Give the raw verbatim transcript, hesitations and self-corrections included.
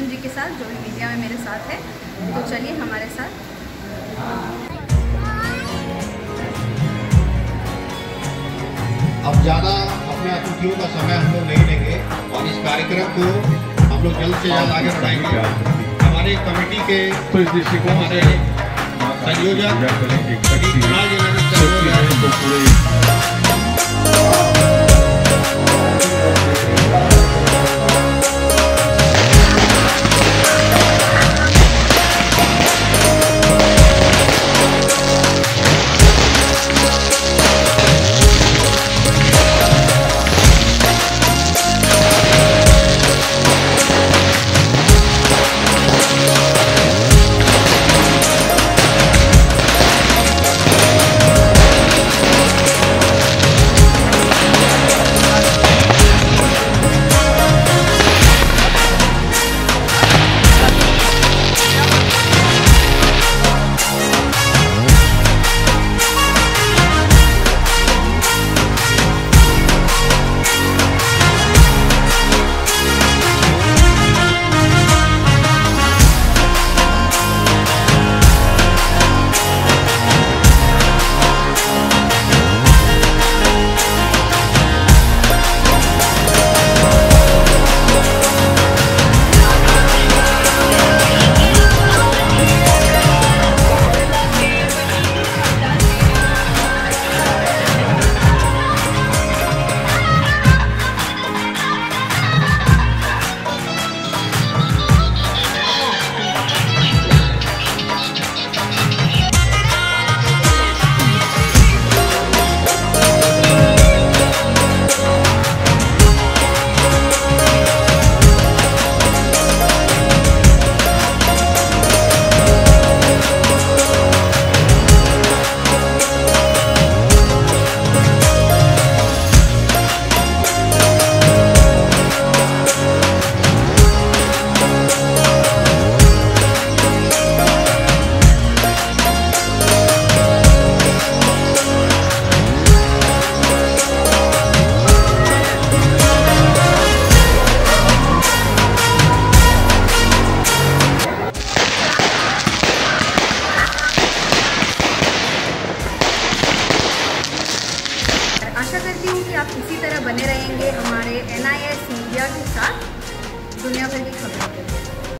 जी के साथ, जो भी मीडिया में मेरे साथ है। तो चलिए हमारे साथ। अब ज़्यादा अपने अतिथियों का समय हम लोग नहीं लेंगे और इस कार्यक्रम को हम लोग जल्द से जल्द आगे बढ़ाएंगे। हमारे कमेटी के तो इस दृष्टिकोण से संयोजक पूरे